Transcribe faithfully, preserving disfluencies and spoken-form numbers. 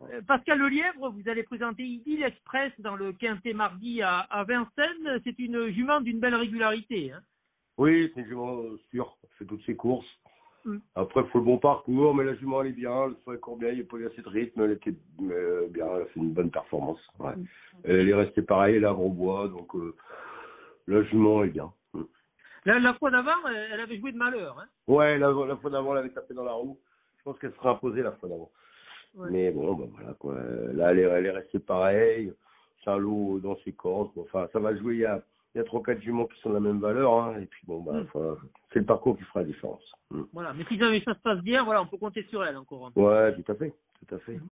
Euh, Pascal Lelièvre, vous allez présenter Idylle Express dans le Quintet mardi à, à Vincennes. C'est une jument d'une belle régularité. Hein. Oui, c'est une jument sûre. Elle fait toutes ses courses. Mm. Après, il faut le bon parcours, mais la jument, elle est bien. Le soir, elle court bien. Il n'y a pas eu assez de rythme. Elle était euh, bien. Elle a fait une bonne performance. Ouais. Mm. Elle est restée pareille. Elle a gros bois. Donc, euh, la jument est bien. Mm. La, la fois d'avant, elle avait joué de malheur. Hein. Ouais, la, la fois d'avant, elle avait tapé dans la roue. Je pense qu'elle serait imposée la fois d'avant. Ouais. Mais bon, ben voilà, quoi. Là, elle est, elle est restée pareille. C'est un lot dans ses cordes. Enfin, ça va jouer. Il y a, il y a trois, quatre juments qui sont de la même valeur. Hein. Et puis, bon, ben, Mm. enfin, c'est le parcours qui fera la différence. Mm. Voilà. Mais si jamais ça se passe bien, voilà, on peut compter sur elle encore. Hein. Ouais, tout à fait. Tout à fait.